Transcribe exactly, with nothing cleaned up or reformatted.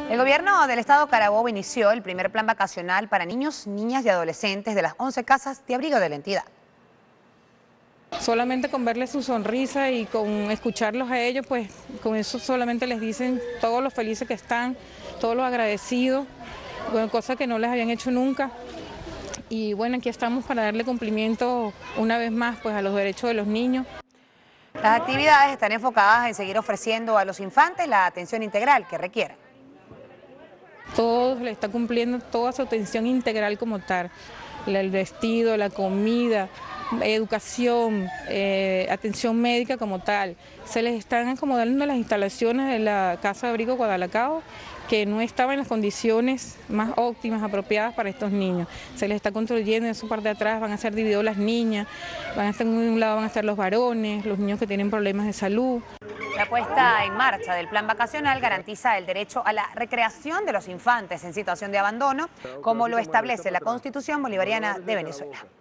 El gobierno del estado Carabobo inició el primer plan vacacional para niños, niñas y adolescentes de las once casas de abrigo de la entidad. Solamente con verles su sonrisa y con escucharlos a ellos, pues con eso solamente les dicen todos lo felices que están, todos los agradecidos, bueno, cosas que no les habían hecho nunca. Y bueno, aquí estamos para darle cumplimiento una vez más pues a los derechos de los niños. Las actividades están enfocadas en seguir ofreciendo a los infantes la atención integral que requieren. Todos le está cumpliendo toda su atención integral como tal, el vestido, la comida, educación, eh, atención médica como tal. Se les están acomodando las instalaciones de la Casa de Abrigo Guadalacao, que no estaban en las condiciones más óptimas, apropiadas para estos niños. Se les está construyendo en su parte de atrás, van a ser divididos las niñas, van a estar en un lado van a estar los varones, los niños que tienen problemas de salud. La puesta en marcha del plan vacacional garantiza el derecho a la recreación de los infantes en situación de abandono, como lo establece la Constitución Bolivariana de Venezuela.